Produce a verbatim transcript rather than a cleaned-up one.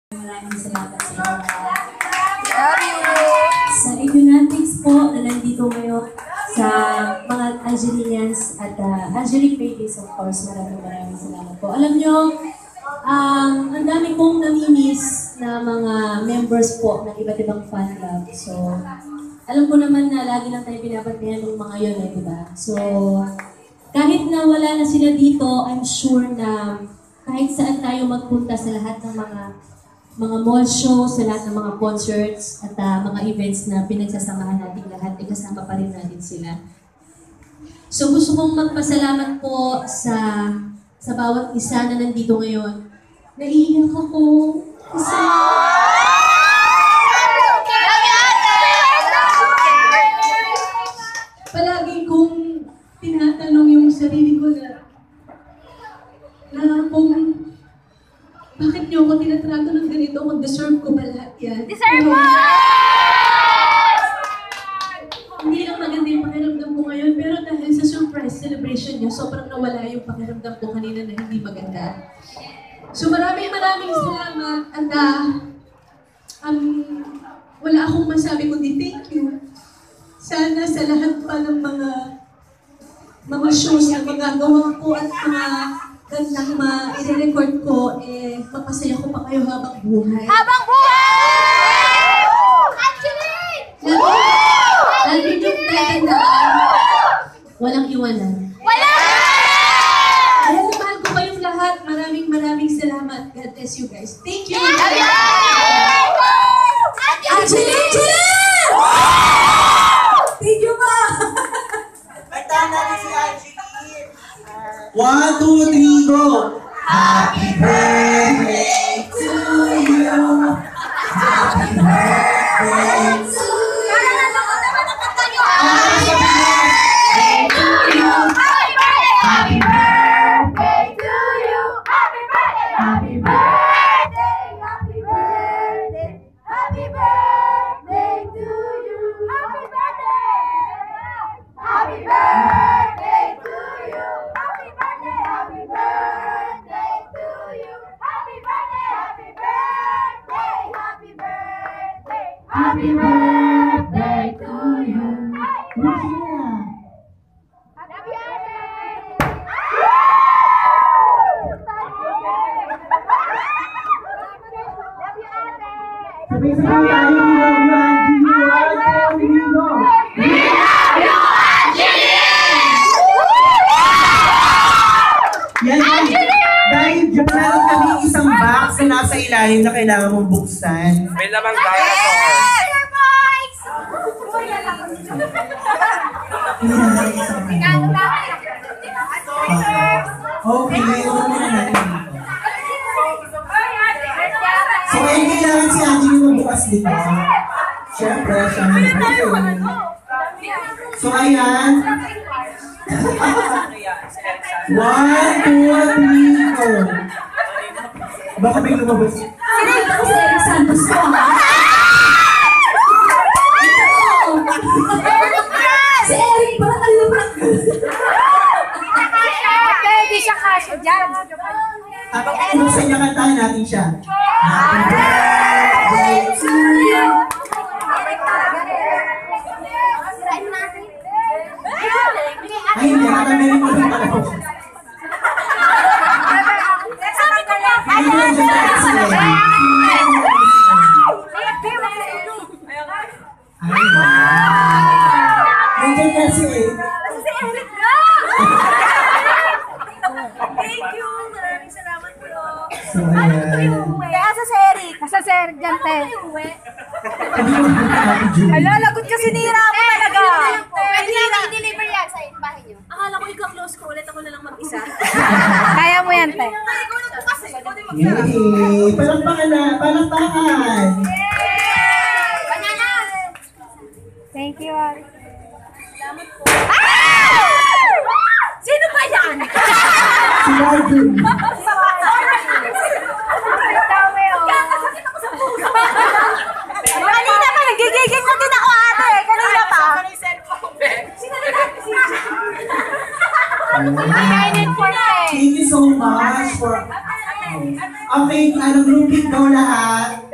Maraming salamat sa inyo. Love you! Sa Idunatics po na nandito ngayon sa mga Angelinians at uh, Angelic Babies, of course, maraming maraming salamat po. Alam nyo, um, ang dami kong namimiss na mga members po ng iba't ibang fan club. So, alam ko naman na lagi lang tayo binabantayan ng mga yun, eh, diba? So, kahit na wala na sila dito, I'm sure na kahit saan tayo magpunta sa lahat ng mga mga mall shows, sa lahat ng mga concerts at uh, mga events na pinagsasamahan natin lahat, ay kasama pa rin natin sila. So gusto kong magpasalamat po sa sa bawat isa na nandito ngayon. Naiiyak ako kasi palagi kong tinatanong yung sarili ko na na kung bakit niyo ako tinatrato ng ganito? Mag-deserve ko ba lahat yan? Deserve mo! Hindi lang maganda yung pakiramdam ko ngayon, pero dahil sa surprise celebration niyo, sobrang nawala yung pakiramdam ko kanina na hindi maganda. So maraming maraming salamat at uh, um, wala akong masabi kundi thank you. Sana sa lahat pa ng mga mga shows na magagawa ko at mga gandang ma-i-record ko, eh, mapasaya ko pa kayo habang buhay. Habang buhay! Angeline! Lagi yung tatandaan, walang iwanan. Wala! Kaya mahal ko kayong lahat. Maraming maraming salamat. God bless you guys. Thank you! Angeline! Angeline! Thank you ba? Kanta natin si Angeline. One, two, three, go! Happy birthday to you! Happy birthday to you! Happy birthday to you! Happy birthday to you! Happy birthday! Happy birthday! Happy birthday! Happy birthday to you! Happy birthday! Happy birthday to you! Happy birthday! Happy birthday to you! Happy birthday! Happy birthday! Happy birthday! Happy birthday to you! Happy Sabay-sabay tayo, we love you, Angeline! One, two, three, go! Yan, dahil dyan meron kami isang box na nasa ilalim na kailangan mong buksan. May lamang dinosaur. Okay, huwag muna natin dito. So, ngayon kailangan si Angeline magbukas dito. Siyempre, siya may So, ayan. One, two, three, go. Baka may lumabas. Sinigil ko si Eric Santos ko, ha? Si Eric, parang alubrak. Pwede siya kasya dyan. Habang inubuksan niya, kantahan natin siya. Happy birthday to you. Ay, hindi. Katamerin mo rin pala po. Sabi ko na, Ay, hindi. Diyan natin si Eric. Ay, wow. Nandiyan na si Eric. Si Eric na! Thank you! Maraming salamat po. So, ayan. Asa si Eric? Asa si Eric dyan, te? Sabi mo, Happy June. Hala, lagot ka sinira mo talaga. Pwede namin i-deliver yan sa bahay niyo. Akala ko ika-close ko ulit, ako na lang mag-isa. Kaya mo yan, te. Ay, ikaw na po kasi. Ikaw din Yay! Palakpakan na! Palakpakan! Banana! Thank you, Ari. Sino ba yan? Si Marvin. Kakasakit ako sa puso. Kanina pa, nagigigil na din ako, ate. Kanina pa. Sino na natin si Thank you so much for... Okay, anong grouping ba? go lahat.